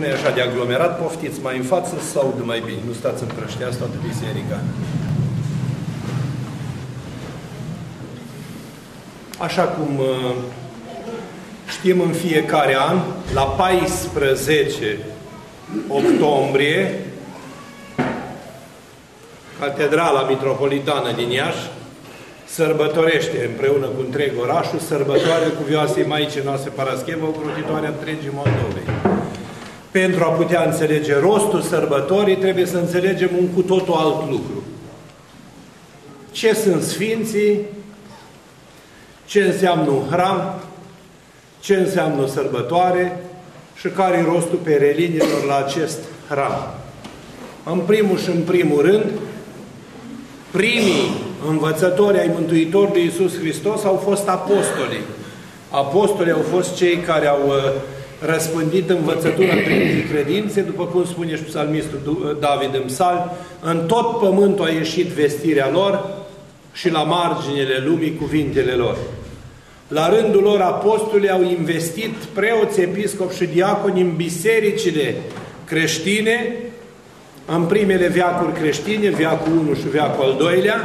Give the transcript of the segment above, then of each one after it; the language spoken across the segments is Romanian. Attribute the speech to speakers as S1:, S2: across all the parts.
S1: Nu e așa de aglomerat, poftiți mai în față să audă mai bine. Nu stați împrășteați toată biserica. Așa cum știm, în fiecare an, la 14 octombrie, Catedrala Mitropolitană din Iași sărbătorește împreună cu întreg orașul sărbătoarea Cuvioasei Maicii noastre Parascheva, ocrotitoarea întregii Moldovei. Pentru a putea înțelege rostul sărbătorii, trebuie să înțelegem un cu totul alt lucru. Ce sunt Sfinții, ce înseamnă un hram, ce înseamnă o sărbătoare și care e rostul perelinilor la acest hram. În primul și în primul rând, primii învățători ai Mântuitorului Iisus Hristos au fost apostolii. Apostolii au fost cei care au răspândit învățătura prin credințe, după cum spune și psalmistul David în psalm, în tot pământul a ieșit vestirea lor și la marginile lumii cuvintele lor. La rândul lor, apostolii au investit preoți, episcopi și diaconi în bisericile creștine, în primele veacuri creștine, veacul 1 și veacul al 2-lea,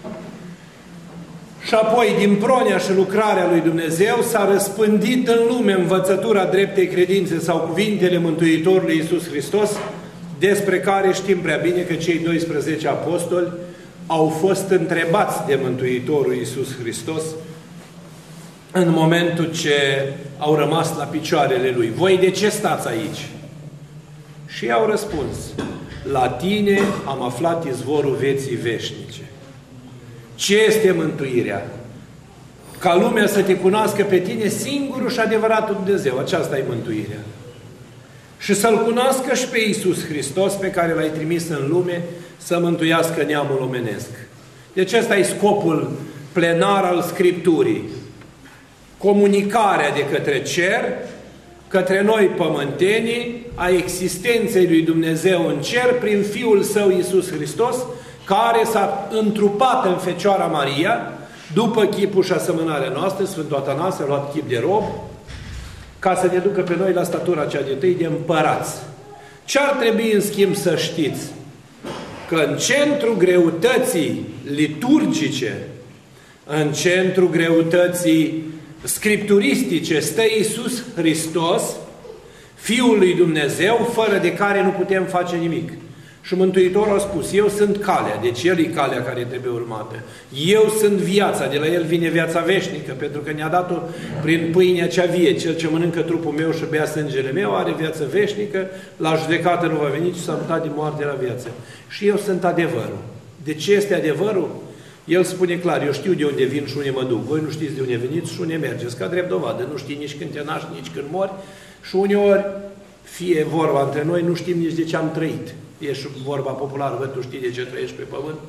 S1: și apoi, din pronea și lucrarea lui Dumnezeu, s-a răspândit în lume învățătura dreptei credințe sau cuvintele Mântuitorului Iisus Hristos, despre care știm prea bine că cei 12 apostoli au fost întrebați de Mântuitorul Iisus Hristos în momentul ce au rămas la picioarele Lui. Voi de ce stați aici? Și ei au răspuns: la tine am aflat izvorul vieții veșnice. Ce este mântuirea? Ca lumea să te cunoască pe tine singurul și adevăratul Dumnezeu. Aceasta e mântuirea. Și să-L cunoască și pe Iisus Hristos, pe care L-ai trimis în lume să mântuiască neamul omenesc. Deci ăsta e scopul plenar al Scripturii. Comunicarea de către cer, către noi pământenii, a existenței lui Dumnezeu în cer prin Fiul Său Iisus Hristos, care s-a întrupat în Fecioara Maria, după chipul și asemănarea noastră. Sfântul Atanasie a luat chip de rob, ca să ne ducă pe noi la statura cea de tâi de împărați. Ce ar trebui, în schimb, să știți? Că în centrul greutății liturgice, în centrul greutății scripturistice, stă Iisus Hristos, Fiul lui Dumnezeu, fără de care nu putem face nimic. Și Mântuitorul a spus: eu sunt calea, deci El e calea care trebuie urmată. Eu sunt viața, de la El vine viața veșnică, pentru că ne-a dat-o prin pâinea cea vie. Cel ce mănâncă trupul meu și bea sângele meu are viață veșnică, la judecată nu va veni, ci s-a mutat din moarte la viață. Și eu sunt adevărul. De ce este adevărul? El spune clar: eu știu de unde vin și unde mă duc. Voi nu știți de unde veniți și unde mergeți. Ca drept dovadă. Nu știi nici când te naști, nici când mori. Și uneori, fie vorba între noi, nu știm nici de ce am trăit. E și vorba populară: bă, tu știi de ce trăiești pe pământ?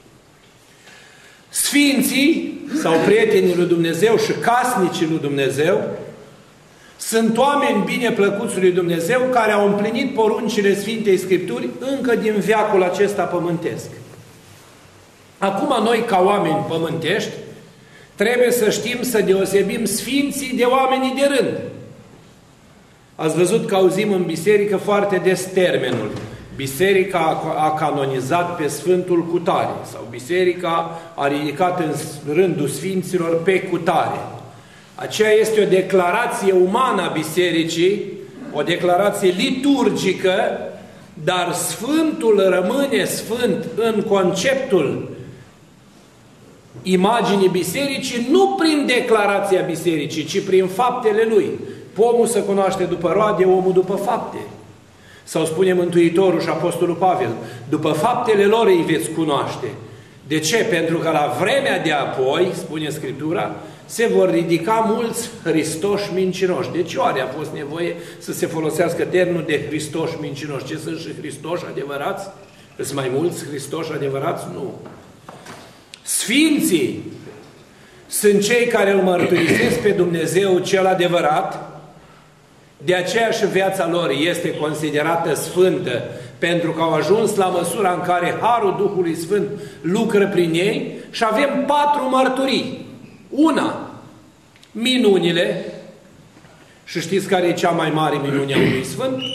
S1: Sfinții, sau prietenii lui Dumnezeu și casnicii lui Dumnezeu, sunt oameni bine plăcuți lui Dumnezeu, care au împlinit poruncile Sfintei Scripturi încă din veacul acesta pământesc. Acum noi, ca oameni pământești, trebuie să știm să deosebim sfinții de oamenii de rând. Ați văzut că auzim în biserică foarte des termenul: biserica a canonizat pe Sfântul cutare, sau biserica a ridicat în rândul sfinților pe cutare. Aceea este o declarație umană a bisericii, o declarație liturgică, dar Sfântul rămâne sfânt în conceptul imaginii bisericii, nu prin declarația bisericii, ci prin faptele lui. Pomul se cunoaște după roade, omul după fapte. Sau spune Mântuitorul și Apostolul Pavel: după faptele lor îi veți cunoaște. De ce? Pentru că la vremea de apoi, spune Scriptura, se vor ridica mulți Hristoși mincinoși. Deci oare a fost nevoie să se folosească termenul de Hristoși mincinoși? Ce sunt și Hristoși adevărați? Sunt mai mulți Hristoși adevărați? Nu. Sfinții sunt cei care îl mărturisesc pe Dumnezeu cel adevărat. De aceea și viața lor este considerată sfântă, pentru că au ajuns la măsura în care Harul Duhului Sfânt lucră prin ei. Și avem 4 mărturii. Una, minunile. Și știți care e cea mai mare minune a unui Sfânt?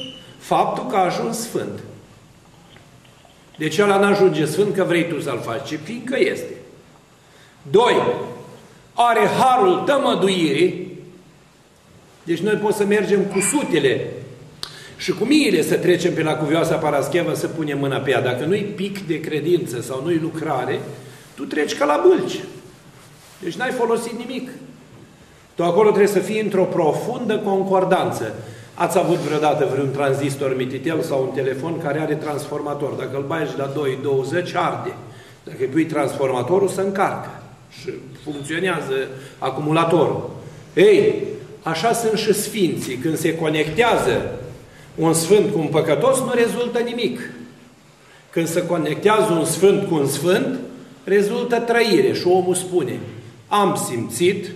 S1: Faptul că a ajuns sfânt. Deci ăla n-ajunge sfânt că vrei tu să-l faci, ci fiindcă este. 2. Are harul tămăduirii. Deci noi poți să mergem cu sutele și cu miile să trecem pe la Cuvioasa Parascheva să punem mâna pe ea. Dacă nu-i pic de credință sau nu-i lucrare, tu treci ca la bâlci. Deci n-ai folosit nimic. Tu acolo trebuie să fii într-o profundă concordanță. Ați avut vreodată vreun tranzistor mititel sau un telefon care are transformator. Dacă îl bagi la 2,20 arde. Dacă îi pui transformatorul, se încarcă și funcționează acumulatorul. Ei, așa sunt și sfinții. Când se conectează un sfânt cu un păcătos, nu rezultă nimic. Când se conectează un sfânt cu un sfânt, rezultă trăire. Și omul spune, am simțit,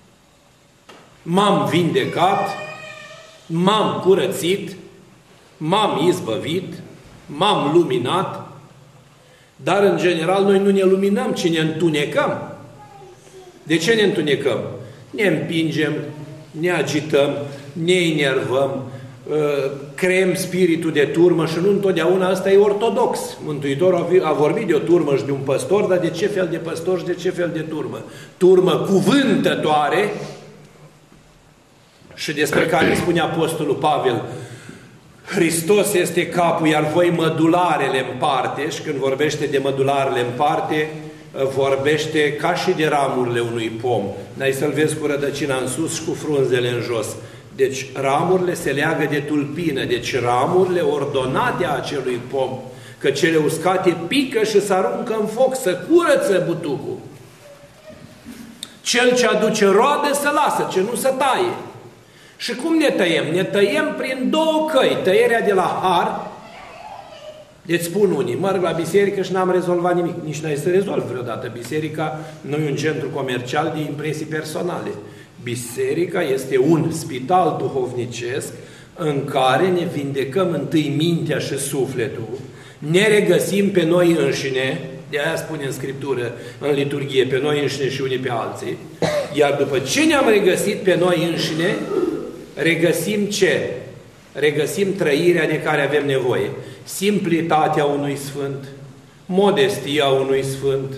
S1: m-am vindecat, m-am curățit, m-am izbăvit, m-am luminat, dar în general noi nu ne luminăm, ci ne întunecăm. De ce ne întunecăm? Ne împingem, ne agităm, ne enervăm, creăm spiritul de turmă și nu întotdeauna ăsta e ortodox. Mântuitorul a vorbit de o turmă și de un păstor, dar de ce fel de păstor și de ce fel de turmă? Turmă cuvântătoare și despre care spune Apostolul Pavel, Hristos este capul, iar voi mădularele în parte, și când vorbește de mădularele în parte, vorbește ca și de ramurile unui pom. N-ai să-l vezi cu rădăcina în sus și cu frunzele în jos. Deci ramurile se leagă de tulpină, deci ramurile ordonate a acelui pom, că cele uscate pică și se aruncă în foc, să curăță butucul. Cel ce aduce roade să lasă, ce nu se taie. Și cum ne tăiem? Ne tăiem prin două căi. Tăierea de la har. Deci spun unii, merg la biserică și n-am rezolvat nimic. Nici n-ai să rezolvi vreodată. Biserica nu e un centru comercial de impresii personale. Biserica este un spital duhovnicesc în care ne vindecăm întâi mintea și sufletul, ne regăsim pe noi înșine, de aia spune în Scriptură, în liturghie, pe noi înșine și unii pe alții, iar după ce ne-am regăsit pe noi înșine, regăsim ce? Regăsim trăirea de care avem nevoie. Simplitatea unui sfânt, modestia unui sfânt,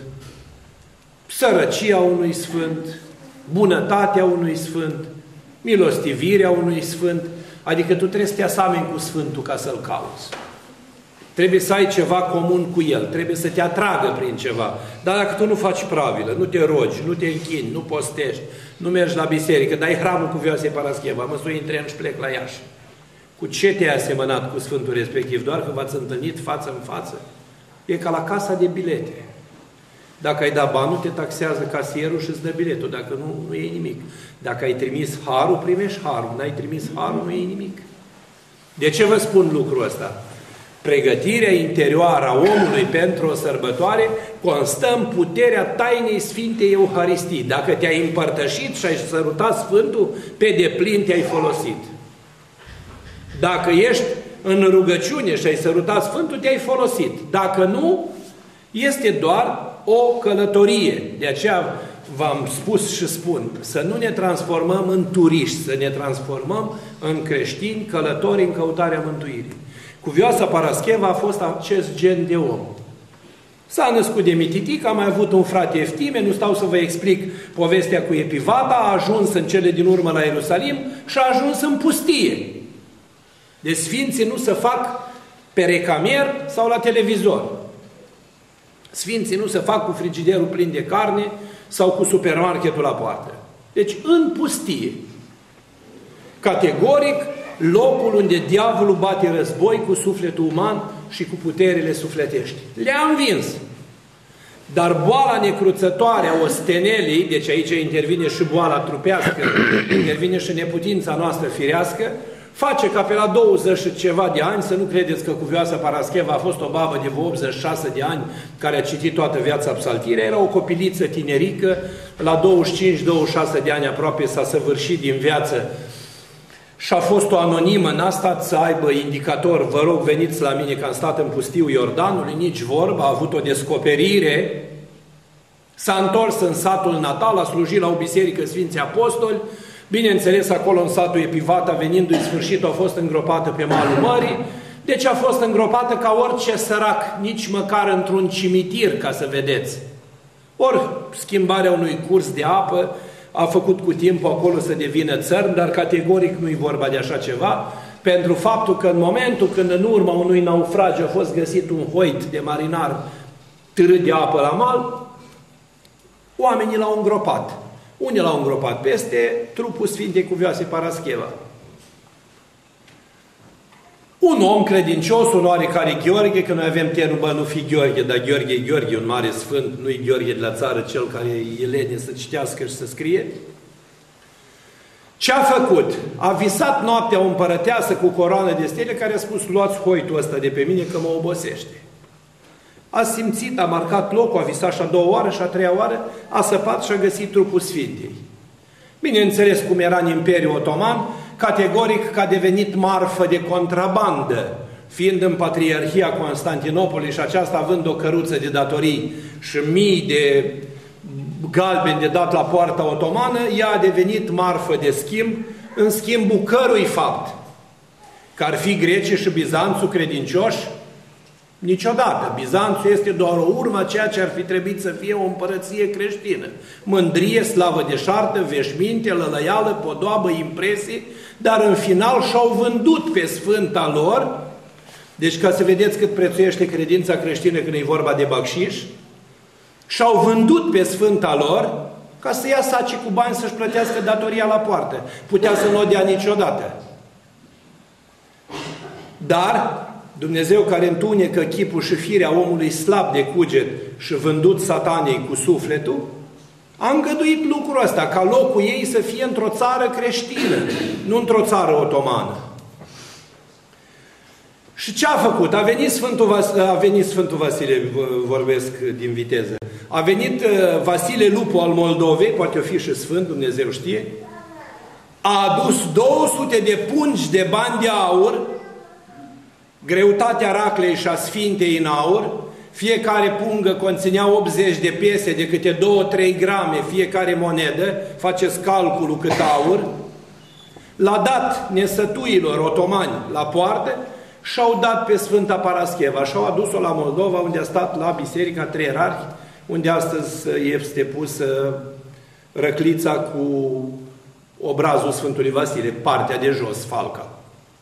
S1: sărăcia unui sfânt, bunătatea unui sfânt, milostivirea unui sfânt, adică tu trebuie să te asameni cu Sfântul ca să-l cauți. Trebuie să ai ceva comun cu el, trebuie să te atragă prin ceva. Dar dacă tu nu faci pravilă, nu te rogi, nu te închini, nu postești, nu mergi la biserică, dai hramul Cuvioasei Parascheva, mă sui în tren și plec la Iași. Cu ce te-ai asemănat cu Sfântul respectiv? Doar că v-ați întâlnit față în față? E ca la casa de bilete. Dacă ai dat banul, te taxează casierul și îți dă biletul. Dacă nu, nu iei nimic. Dacă ai trimis harul, primești harul. N-ai trimis harul, nu iei nimic. De ce vă spun lucrul ăsta? Pregătirea interioară a omului pentru o sărbătoare constă în puterea tainei Sfintei Euharistii. Dacă te-ai împărtășit și ai sărutat Sfântul, pe deplin te-ai folosit. Dacă ești în rugăciune și ai sărutat Sfântul, te-ai folosit. Dacă nu, este doar o călătorie. De aceea v-am spus și spun, să nu ne transformăm în turiști, să ne transformăm în creștini călători în căutarea mântuirii. Cuvioasa Parascheva a fost acest gen de om. S-a născut de mititic, a mai avut un frate Eftime, nu stau să vă explic povestea cu Epivata, a ajuns în cele din urmă la Ierusalim și a ajuns în pustie. Deci sfinții nu se fac pe recamer sau la televizor. Sfinții nu se fac cu frigiderul plin de carne sau cu supermarketul la poartă. Deci în pustie. Categoric, locul unde diavolul bate război cu sufletul uman și cu puterile sufletești. Le-a învins. Dar boala necruțătoare a ostenelii, deci aici intervine și boala trupească, intervine și neputința noastră firească, face ca pe la 20 și ceva de ani, să nu credeți că Cuvioasa Parascheva a fost o babă de 86 de ani care a citit toată viața psaltirea, era o copiliță tinerică, la 25-26 de ani aproape s-a săvârșit din viață și a fost o anonimă, n-a stat să aibă indicator, vă rog veniți la mine că am stat în pustiul Iordanului, nici vorba, a avut o descoperire, s-a întors în satul natal, a slujit la o biserică Sfinții Apostoli, Bineînțeles, acolo în satul Epivata, venindu-i sfârșit, a fost îngropată pe malul mării, deci a fost îngropată ca orice sărac, nici măcar într-un cimitir, ca să vedeți. Ori schimbarea unui curs de apă a făcut cu timpul acolo să devină țărm, dar categoric nu-i vorba de așa ceva, pentru faptul că în momentul când în urma unui naufragiu a fost găsit un hoit de marinar târât de apă la mal, oamenii l-au îngropat. Unii l-au îngropat peste trupul Sfintei Cuvioase Parascheva. Un om credincios, un oarecare Gheorghe, că noi avem termenul, nu fi Gheorghe, dar Gheorghe e Gheorghe, un mare sfânt, nu-i Gheorghe de la țară, cel care e lene să citească și să scrie. Ce a făcut? A visat noaptea o împărăteasă cu coroană de stele care a spus, luați hoitul ăsta de pe mine că mă obosește. A simțit, a marcat locul, a visat și a doua oară și a treia oară, a săpat și a găsit trupul Sfintei. Bineînțeles, cum era în Imperiul Otoman, categoric că a devenit marfă de contrabandă, fiind în Patriarhia Constantinopolului și aceasta având o căruță de datorii și mii de galbeni de dat la poarta otomană, ea a devenit marfă de schimb, în schimbul cărui fapt? Că ar fi grecii și Bizanțul credincioși? Niciodată. Bizanțul este doar o urmă a ceea ce ar fi trebuit să fie o împărăție creștină. Mândrie, slavă deșartă, veșminte, lălăială, podoabă, impresii, dar în final și-au vândut pe sfânta lor. Deci ca să vedeți cât prețuiește credința creștină când e vorba de bacșiș, și-au vândut pe sfânta lor ca să ia saci cu bani să-și plătească datoria la poartă. Putea să nu o dea niciodată. Dar Dumnezeu care întunecă chipul și firea omului slab de cuget și vândut satanei cu sufletul, a îngăduit lucrul ăsta, ca locul ei să fie într-o țară creștină, nu într-o țară otomană. Și ce a făcut? A venit Sfântul Vasile, vorbesc din viteză, a venit Vasile Lupu al Moldovei, poate o fi și Sfânt, Dumnezeu știe, a adus 200 de pungi de bani de aur, greutatea raclei și a Sfintei în aur, fiecare pungă conținea 80 de piese de câte 2-3 grame fiecare monedă, faceți calculul cât aur, l-a dat nesătuilor otomani la poartă și au dat pe Sfânta Parascheva și au adus-o la Moldova, unde a stat la Biserica Trei Ierarhi, unde astăzi este pusă răclița cu obrazul Sfântului Vasile, partea de jos, falca.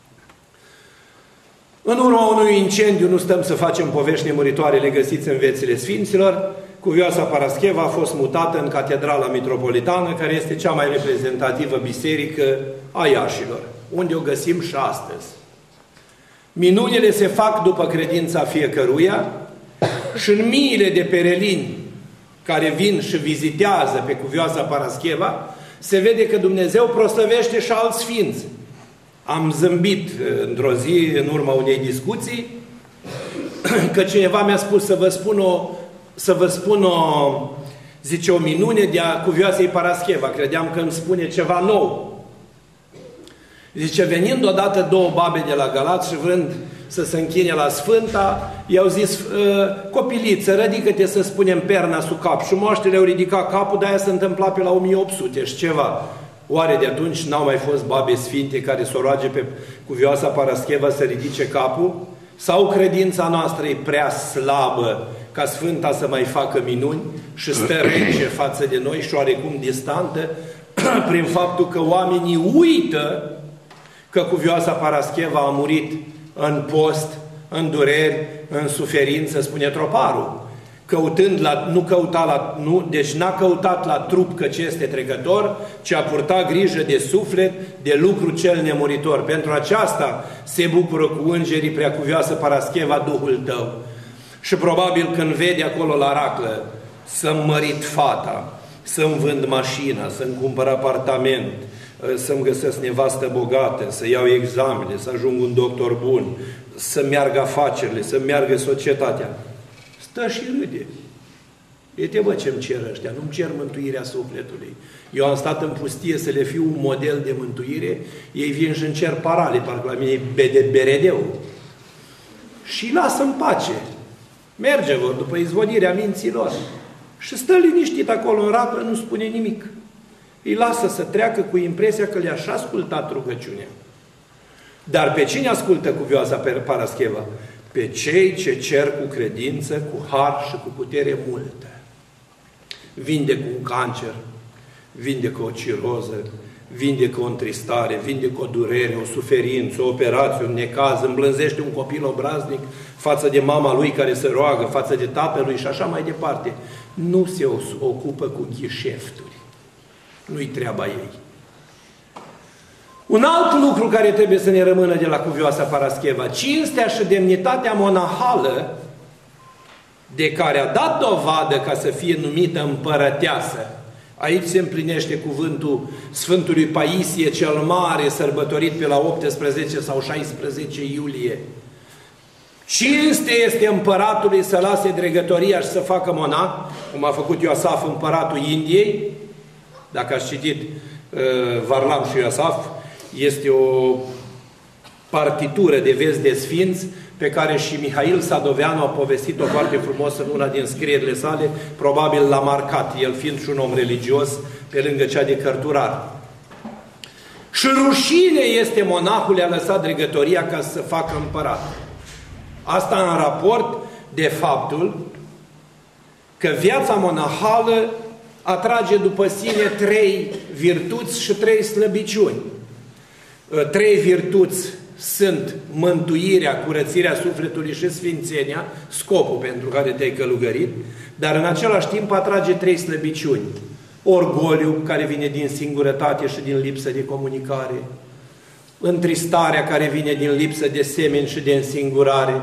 S1: În urma unui incendiu, nu stăm să facem povești nemuritoare, le găsiți în viețile Sfinților, Cuvioasa Parascheva a fost mutată în Catedrala Mitropolitană, care este cea mai reprezentativă biserică a Iașilor, unde o găsim și astăzi. Minunile se fac după credința fiecăruia și în miile de perelini care vin și vizitează pe Cuvioasa Parascheva, se vede că Dumnezeu proslăvește și alți sfinți. Am zâmbit într-o zi, în urma unei discuții, că cineva mi-a spus să vă spun zice, o minune de a Cuvioasei Parascheva. Credeam că îmi spune ceva nou. Zice, venind odată două babe de la Galați și vrând să se închine la Sfânta, i-au zis, copiliță, ridică-te să spunem perna sub cap. Și moaștele au ridicat capul, de-aia se întâmpla pe la 1800 și ceva. Oare de atunci n-au mai fost babe sfinte care să o roage pe Cuvioasa Parascheva să ridice capul? Sau credința noastră e prea slabă ca Sfânta să mai facă minuni și stă rece față de noi și oarecum distantă prin faptul că oamenii uită că Cuvioasa Parascheva a murit în post, în dureri, în suferință, spune troparul. Deci n-a căutat la trup căci este trecător, ci a purtat grijă de suflet, de lucru cel nemuritor. Pentru aceasta se bucură cu îngerii Preacuvioasă Parascheva Duhul tău. Și probabil când vede acolo la raclă să-mi mărit fata, să-mi vând mașina, să-mi cumpăr apartament, să-mi găsesc nevastă bogată, să iau examene, să ajung un doctor bun, să meargă afacerile, să meargă societatea, stă și râde. Uite, bă, ce-mi cer ăștia, nu-mi cer mântuirea sufletului. Eu am stat în pustie să le fiu un model de mântuire, ei vin și-mi cer parale, parcă la mine e beredeu. Și lasă în pace. Merge vor după izvodirea minților. Și stă liniștit acolo în raclă, nu spune nimic. îi lasă să treacă cu impresia că le-a și ascultat rugăciunea. Dar pe cine ascultă cuvioasa Parascheva? Pe cei ce cer cu credință, cu har și cu putere multă. Vindecă un cancer, vindecă o ciroză, vindecă o întristare, vindecă o durere, o suferință, o operație, un necaz, îmblânzește un copil obraznic față de mama lui care se roagă, față de tatălui și așa mai departe. Nu se ocupă cu ghișefturi. Nu-i treaba ei. Un alt lucru care trebuie să ne rămână de la cuvioasa Parascheva, cinstea și demnitatea monahală de care a dat dovadă ca să fie numită împărăteasă. Aici se împlinește cuvântul Sfântului Paisie cel Mare, sărbătorit pe la 18 sau 16 iulie. Cinste este împăratului să lase dregătoria și să facă monah, cum a făcut Iosaf, împăratul Indiei. Dacă ați citit Varlam și Iosaf, este o partitură de vezi de sfinți pe care și Mihail Sadoveanu a povestit-o foarte frumos în una din scrierile sale, probabil l-a marcat, el fiind și un om religios, pe lângă cea de cărturar. Și rușine este monahul a lăsat dregătoria ca să facă împărat. Asta în raport de faptul că viața monahală atrage după sine 3 virtuți și 3 slăbiciuni. 3 virtuți sunt mântuirea, curățirea sufletului și sfințenia, scopul pentru care te-ai călugărit, dar în același timp atrage 3 slăbiciuni. Orgoliu, care vine din singurătate și din lipsă de comunicare, întristarea care vine din lipsă de semeni și de însingurare,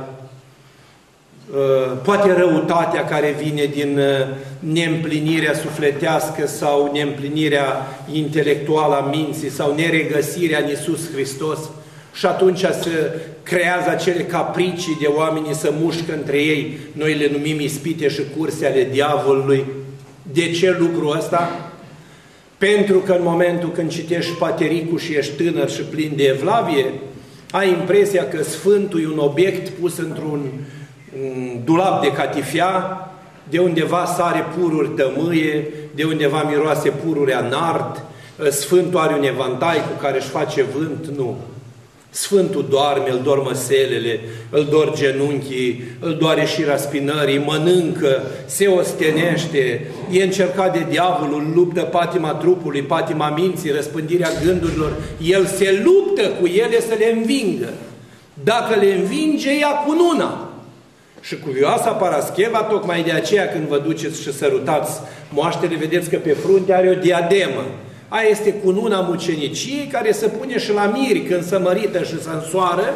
S1: poate răutatea care vine din neîmplinirea sufletească sau neîmplinirea intelectuală a minții sau neregăsirea în Iisus Hristos. Și atunci se creează acele capricii de oamenii să mușcă între ei. Noi le numim ispite și curse ale diavolului. De ce lucrul ăsta? Pentru că în momentul când citești Patericul și ești tânăr și plin de evlavie, ai impresia că Sfântul e un obiect pus într-un dulap de catifea, de undeva sare pururi tămâie, de undeva miroase pururea nard, Sfântul are un evantai cu care își face vânt, nu. Sfântul doarme, îl dor măselele, îl dor genunchii, îl doare șira spinării, mănâncă, se ostenește, e încercat de diavolul, luptă patima trupului, patima minții, răspândirea gândurilor. El se luptă cu ele să le învingă. Dacă le învinge, ia cununa. Și cuvioasa Parascheva, tocmai de aceea când vă duceți și sărutați moaștele, vedeți că pe frunte are o diademă. Aia este cununa muceniciei care se pune și la miri când se mărită și se însoară,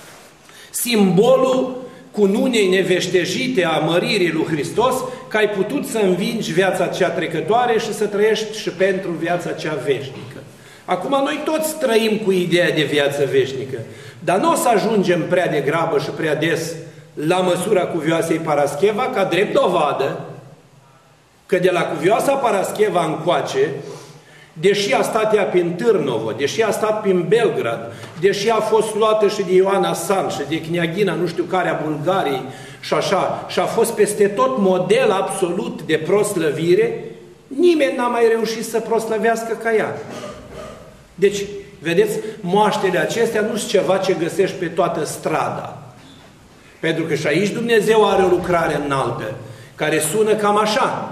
S1: simbolul cununei neveștejite a măririi lui Hristos, că ai putut să învingi viața cea trecătoare și să trăiești și pentru viața cea veșnică. Acum noi toți trăim cu ideea de viață veșnică, dar nu o să ajungem prea degrabă și prea des la măsura cuvioasei Parascheva, ca drept dovadă că de la cuvioasa Parascheva încoace, deși a stat ea prin Târnovo, deși a stat prin Belgrad, deși a fost luată și de Ioana San și de Kniagina, nu știu care, a Bulgariei și așa, și a fost peste tot model absolut de proslăvire, nimeni n-a mai reușit să proslăvească ca ea. Deci, vedeți, moaștele acestea nu sunt ceva ce găsești pe toată strada. Pentru că și aici Dumnezeu are o lucrare înaltă, care sună cam așa.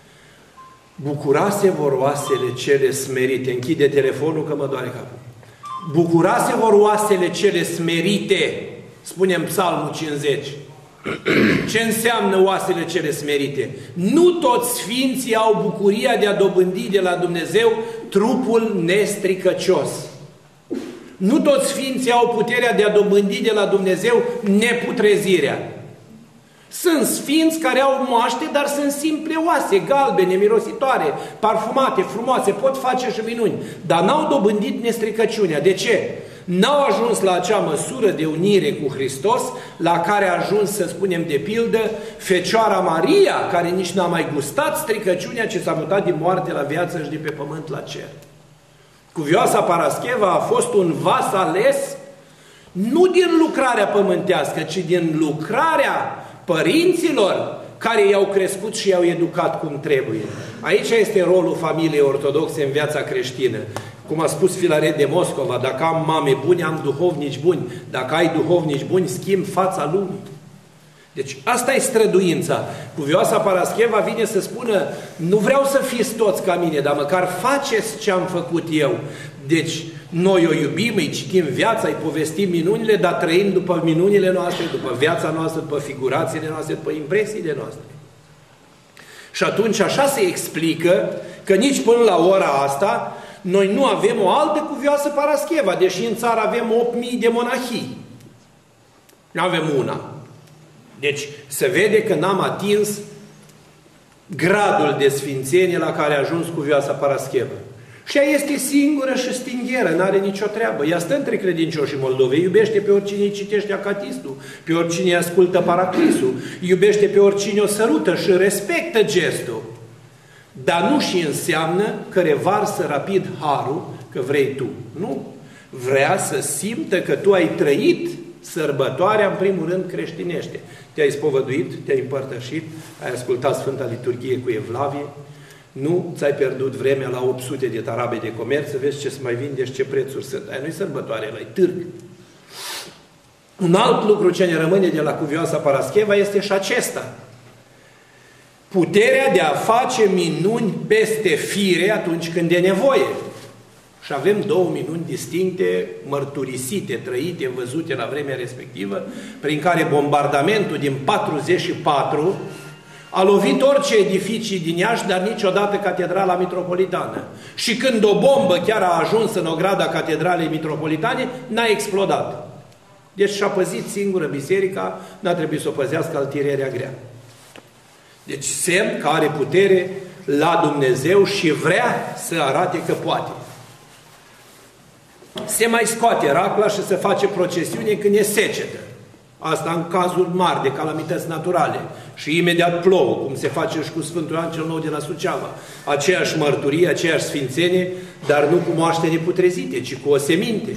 S1: Bucurase vor oasele cele smerite. Închide telefonul că mă doare capul. Bucurase vor oasele cele smerite. Spune în Psalmul 50. Ce înseamnă oasele cele smerite? Nu toți sfinții au bucuria de a dobândi de la Dumnezeu trupul nestricăcios. Nu toți sfinții au puterea de a dobândi de la Dumnezeu neputrezirea. Sunt sfinți care au moaște, dar sunt simple oase, galbene, mirositoare, parfumate, frumoase, pot face și minuni, dar n-au dobândit nestricăciunea. De ce? N-au ajuns la acea măsură de unire cu Hristos, la care a ajuns, să spunem de pildă, Fecioara Maria, care nici n-a mai gustat stricăciunea, ce s-a mutat din moarte la viață și de pe pământ la cer. Cuvioasa Parascheva a fost un vas ales, nu din lucrarea pământească, ci din lucrarea părinților care i-au crescut și i-au educat cum trebuie. Aici este rolul familiei ortodoxe în viața creștină. Cum a spus Filaret de Moscova, dacă am mame bune, am duhovnici buni. Dacă ai duhovnici buni, schimb fața lumii. Deci asta e străduința. Cuvioasa Parascheva vine să spună, nu vreau să fiți toți ca mine, dar măcar faceți ce am făcut eu. Deci noi o iubim, îi citim viața, îi povestim minunile, dar trăim după minunile noastre, după viața noastră, după figurațiile noastre, după impresiile noastre. Și atunci așa se explică că nici până la ora asta noi nu avem o altă cuvioasă Parascheva, deși în țară avem 8.000 de monahii. Nu avem una. Deci se vede că n-am atins gradul de sfințenie la care a ajuns cuvioasa Parascheva. Și ea este singură și stingheră, n-are nicio treabă. Ea stă între credincioșii Moldovei, iubește pe oricine îi citește acatistul, pe oricine îi ascultă paraclisul, iubește pe oricine o sărută și respectă gestul. Dar nu și înseamnă că revarsă rapid harul că vrei tu. Nu. Vrea să simtă că tu ai trăit sărbătoarea, în primul rând, creștinește. Te-ai spovăduit, te-ai împărtășit, ai ascultat Sfânta Liturghie cu Evlavie, nu ți-ai pierdut vremea la 800 de tarabe de comerț să vezi ce să mai vindești, ce prețuri sunt. Aia nu-i sărbătoare, ăla-i târg. Un alt lucru ce ne rămâne de la cuvioasa Parascheva este și acesta. Puterea de a face minuni peste fire atunci când e nevoie. Și avem două minuni distincte, mărturisite, trăite, văzute la vremea respectivă, prin care bombardamentul din 44 a lovit orice edificii din Iași, dar niciodată Catedrala Mitropolitană. Și când o bombă chiar a ajuns în ograda Catedralei Mitropolitane, n-a explodat. Deci și-a păzit singură biserica, n-a trebuit să o păzească altirerea grea. Deci semn că are putere la Dumnezeu și vrea să arate că poate. Se mai scoate racla și se face procesiune când e secetă. Asta în cazuri mari de calamități naturale. Și imediat plouă, cum se face și cu Sfântul Ioan cel Nou de la Suceava. Aceeași mărturie, aceeași sfințenie, dar nu cu moaște neputrezite, ci cu oseminte.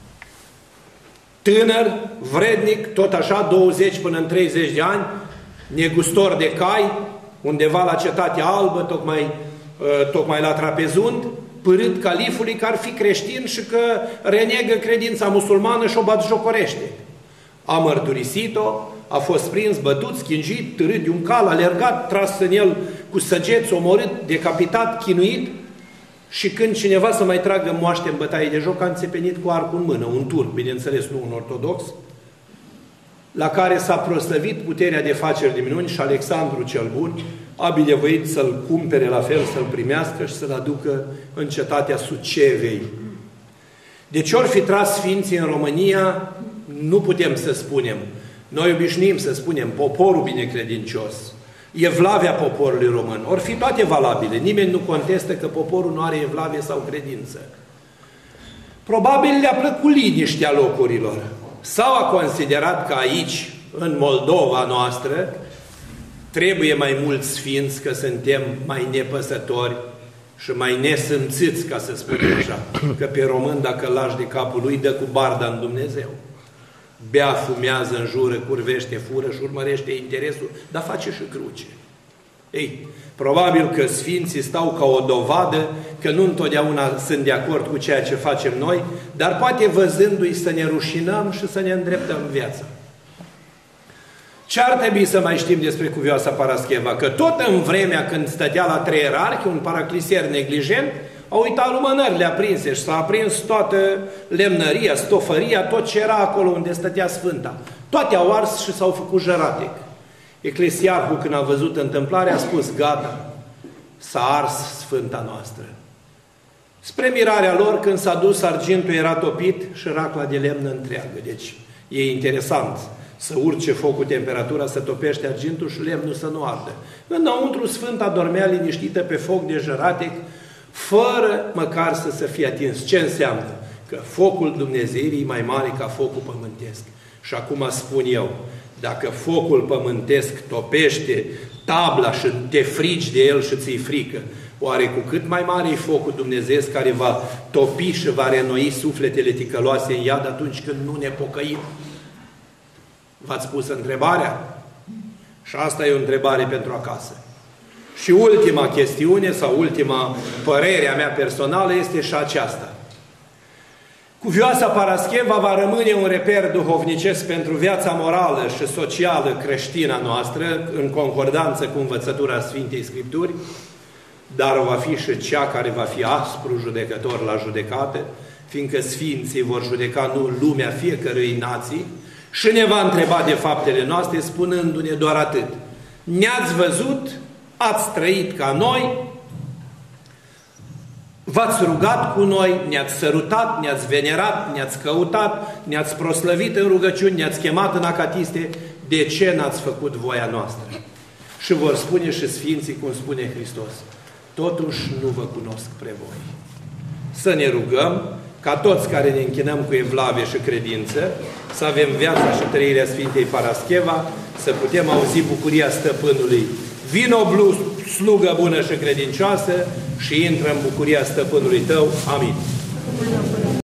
S1: Tânăr, vrednic, tot așa, 20 până în 30 de ani, negustor de cai, undeva la Cetatea Albă, tocmai la Trapezund, părât califului că ar fi creștin și că renegă credința musulmană și o batjocorește. A mărturisit-o, a fost prins, bătut, schinjit, târât de un cal, alergat, tras în el cu săgeți, omorât, decapitat, chinuit, și când cineva să mai tragă moaște în bătaie de joc, a înțepenit cu arcul în mână, un turc, bineînțeles, nu un ortodox, la care s-a proslăvit puterea de faceri de minuni și Alexandru cel Bun a binevoit să-l cumpere la fel, să-l primească și să-l aducă în cetatea Sucevei. Deci ori fi tras sfinții în România, nu putem să spunem. Noi obișnuim să spunem poporul binecredincios, evlavia poporului român. Ori fi toate valabile. Nimeni nu contestă că poporul nu are evlavie sau credință. Probabil le-a plăcut liniștea locurilor. Sau a considerat că aici, în Moldova noastră, trebuie mai mulți sfinți, că suntem mai nepăsători și mai nesâmțiți, ca să spunem așa. Că pe român, dacă lași de capul lui, dă cu barda în Dumnezeu. Bea, fumează, înjură, curvește, fură și urmărește interesul, dar face și cruce. Ei, probabil că sfinții stau ca o dovadă că nu întotdeauna sunt de acord cu ceea ce facem noi, dar poate văzându-i să ne rușinăm și să ne îndreptăm viața. Ce ar trebui să mai știm despre cuvioasa Parascheva? Că tot în vremea când stătea la 3 ierarhi, un paraclisier neglijent, a uitat lumânările aprinse și s-a aprins toată lemnăria, stofăria, tot ce era acolo unde stătea Sfânta. Toate au ars și s-au făcut jăratec. Eclesiarhul, când a văzut întâmplarea, a spus, gata, s-a ars Sfânta noastră. Spre mirarea lor, când s-a dus, argintul era topit și racla de lemn întreagă. Deci, e interesant să urce focul temperatura, să topește argintul și lemnul să nu ardă. Înăuntru, Sfânta dormea liniștită pe foc de jăratec, fără măcar să se fie atins. Ce înseamnă? Că focul Dumnezeirii e mai mare ca focul pământesc. Și acum spun eu, dacă focul pământesc topește tabla și te frici de el și ți-i frică, oare cu cât mai mare e focul dumnezeiesc care va topi și va renoi sufletele ticăloase în iad atunci când nu ne pocăim? V-ați pus întrebarea? Și asta e o întrebare pentru acasă. Și ultima chestiune sau ultima părere a mea personală este și aceasta. Cuvioasa Parascheva va rămâne un reper duhovnicesc pentru viața morală și socială creștină noastră, în concordanță cu învățătura Sfintei Scripturi, dar va fi și cea care va fi aspru judecător la judecate, fiindcă Sfinții vor judeca nu lumea fiecărui nații și ne va întreba de faptele noastre, spunându-ne doar atât. Ne-ați văzut, ați trăit ca noi, v-ați rugat cu noi, ne-ați sărutat, ne-ați venerat, ne-ați căutat, ne-ați proslăvit în rugăciuni, ne-ați chemat în acatiste, de ce n-ați făcut voia noastră? Și vor spune și Sfinții, cum spune Hristos, totuși nu vă cunosc pre voi. Să ne rugăm ca toți care ne închinăm cu evlavie și credință, să avem viața și trăirea Sfintei Parascheva, să putem auzi bucuria Stăpânului. Vino, slugă bună și credincioasă, și intră în bucuria Stăpânului tău. Amin.